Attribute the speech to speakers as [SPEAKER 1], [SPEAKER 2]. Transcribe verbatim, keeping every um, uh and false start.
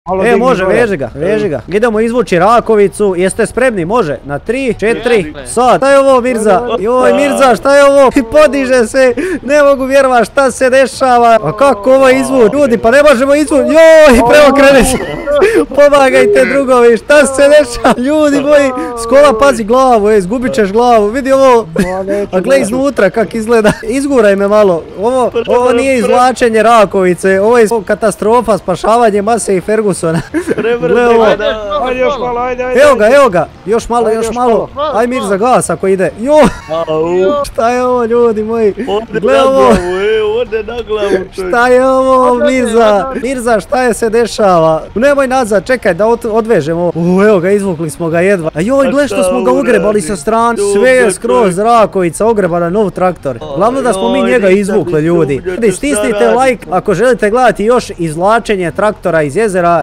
[SPEAKER 1] E, može, veži ga, veži ga. Idemo izvući Rakovicu, jeste spremni? Može, na tri, četiri, sad. Šta je ovo, Mirza? Joj, Mirza, šta je ovo? Podiže se, ne mogu vjerovati šta se dešava. A kako ovo izvući? Ljudi, pa ne možemo izvući. Joj, preokrene se. Pomagajte drugovi, šta se dešava? Ljudi moji, Skola, pazi glavu, ej, izgubit ćeš glavu. Vidi ovo, a gle iznutra kak izgleda. Izguraj me malo. Ovo, ovo nije izvlačenje Rakovice, ovo je katastrofa, spašavanje Mase i Fergusona. Gle ovo.
[SPEAKER 2] Ajde još malo, ajde, ajde.
[SPEAKER 1] Evo ga, evo ga, još malo, još malo. Aj Mirza, gas ako ide. Jo, šta je ovo, ljudi moji? Gle ovo.
[SPEAKER 2] Ode na glavu.
[SPEAKER 1] Šta je ovo, Mirza? Mirza, šta je se dešava? Nemoj nazad, čekaj da odvežemo. U, evo ga, izvukli smo ga jedva. A joj, gle što smo ga ugrebali sa strane. Sve je skroz Rakovica ogrebana, nov traktor. Glavno da smo mi njega izvukli, ljudi. Stisnite like ako želite gledati još izvlačenje traktora iz jezera.